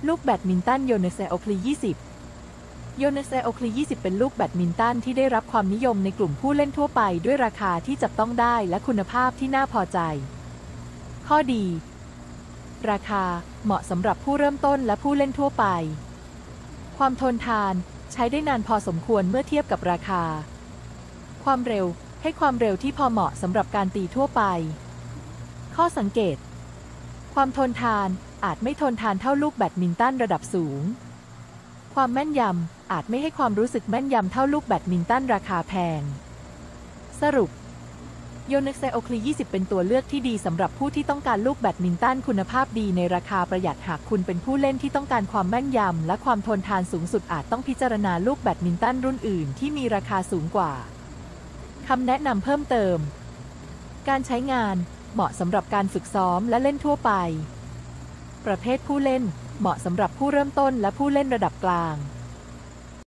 ลูกแบดมินตันโยเนเซโอคลี20โยเนเซโอคลี20เป็นลูกแบดมินตันที่ได้รับความนิยมในกลุ่มผู้เล่นทั่วไปด้วยราคาที่จับต้องได้และคุณภาพที่น่าพอใจข้อดีราคาเหมาะสำหรับผู้เริ่มต้นและผู้เล่นทั่วไปความทนทานใช้ได้นานพอสมควรเมื่อเทียบกับราคาความเร็วให้ความเร็วที่พอเหมาะสำหรับการตีทั่วไปข้อสังเกตความทนทานอาจไม่ทนทานเท่าลูกแบดมินตันระดับสูงความแม่นยำอาจไม่ให้ความรู้สึกแม่นยำเท่าลูกแบดมินตันราคาแพงสรุปโยเนเซโอคลี20เป็นตัวเลือกที่ดีสำหรับผู้ที่ต้องการลูกแบดมินตันคุณภาพดีในราคาประหยัดหากคุณเป็นผู้เล่นที่ต้องการความแม่นยำและความทนทานสูงสุดอาจต้องพิจารณาลูกแบดมินตันรุ่นอื่นที่มีราคาสูงกว่าคำแนะนำเพิ่มเติมการใช้งานเหมาะสำหรับการฝึกซ้อมและเล่นทั่วไปประเภทผู้เล่นเหมาะสำหรับผู้เริ่มต้นและผู้เล่นระดับกลาง